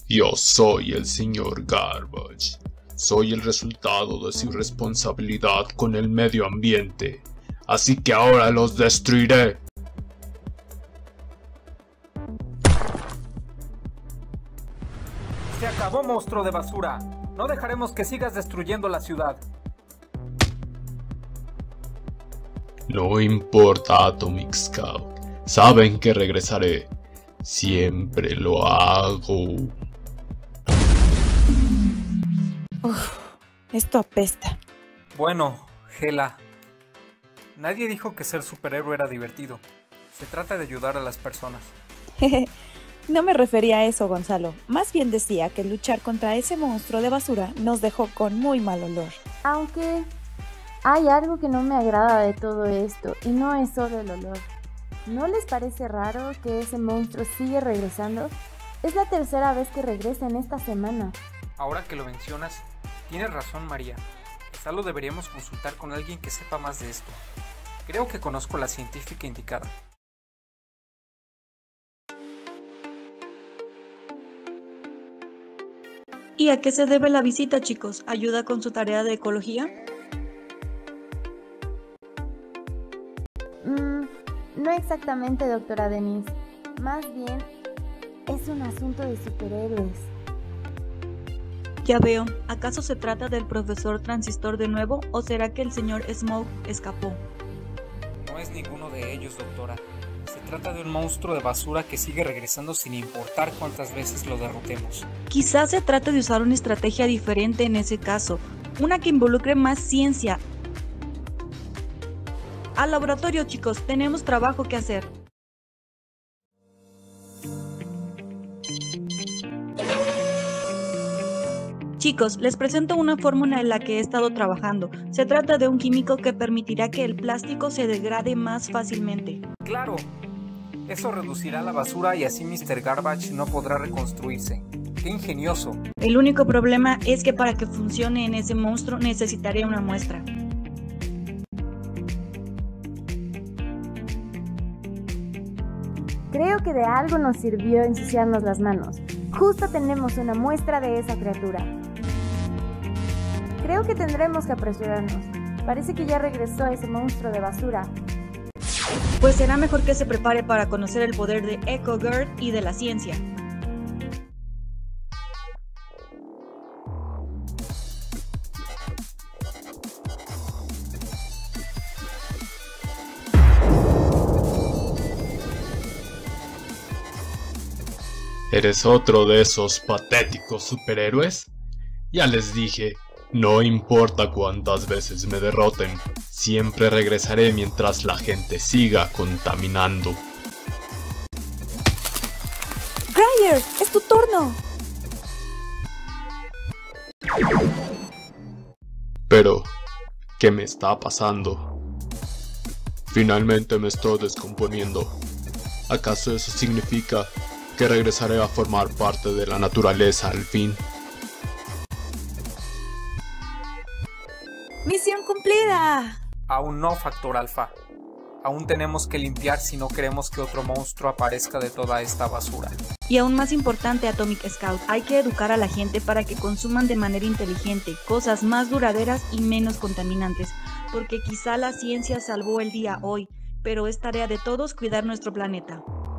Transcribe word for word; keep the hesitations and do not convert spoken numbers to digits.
Yo soy el señor Garbage. Soy el resultado de su irresponsabilidad con el medio ambiente. Así que ahora los destruiré. Se acabó, monstruo de basura. No dejaremos que sigas destruyendo la ciudad. No importa, Atomic Scout. Saben que regresaré. Siempre lo hago. Uf, esto apesta. Bueno, Gela. Nadie dijo que ser superhéroe era divertido. Se trata de ayudar a las personas. No me refería a eso, Gonzalo. Más bien decía que luchar contra ese monstruo de basura nos dejó con muy mal olor. Aunque hay algo que no me agrada de todo esto, y no es solo el olor. ¿No les parece raro que ese monstruo sigue regresando? Es la tercera vez que regresa en esta semana. Ahora que lo mencionas, tienes razón, María. Quizá lo deberíamos consultar con alguien que sepa más de esto. Creo que conozco a la científica indicada. ¿Y a qué se debe la visita, chicos? ¿Ayuda con su tarea de ecología? Mm, no exactamente, doctora Denise. Más bien, es un asunto de superhéroes. Ya veo. ¿Acaso se trata del profesor Transistor de nuevo o será que el señor Smoke escapó? No es ninguno de ellos, doctora. Se trata de un monstruo de basura que sigue regresando sin importar cuántas veces lo derrotemos. Quizás se trate de usar una estrategia diferente en ese caso, una que involucre más ciencia. Al laboratorio, chicos, tenemos trabajo que hacer. Chicos, les presento una fórmula en la que he estado trabajando. Se trata de un químico que permitirá que el plástico se degrade más fácilmente. ¡Claro! Eso reducirá la basura y así mister Garbage no podrá reconstruirse. ¡Qué ingenioso! El único problema es que para que funcione en ese monstruo necesitaré una muestra. Creo que de algo nos sirvió ensuciarnos las manos. Justo tenemos una muestra de esa criatura. Creo que tendremos que apresurarnos. Parece que ya regresó ese monstruo de basura. Pues será mejor que se prepare para conocer el poder de EcoGirl y de la ciencia. ¿Eres otro de esos patéticos superhéroes? Ya les dije, no importa cuántas veces me derroten, siempre regresaré mientras la gente siga contaminando. ¡Cryer! ¡Es tu turno! Pero, ¿qué me está pasando? Finalmente me estoy descomponiendo. ¿Acaso eso significa que regresaré a formar parte de la naturaleza al fin? ¡Misión cumplida! Aún no, Factor Alpha. Aún tenemos que limpiar si no queremos que otro monstruo aparezca de toda esta basura. Y aún más importante, Atomic Scout, hay que educar a la gente para que consuman de manera inteligente cosas más duraderas y menos contaminantes, porque quizá la ciencia salvó el día hoy, pero es tarea de todos cuidar nuestro planeta.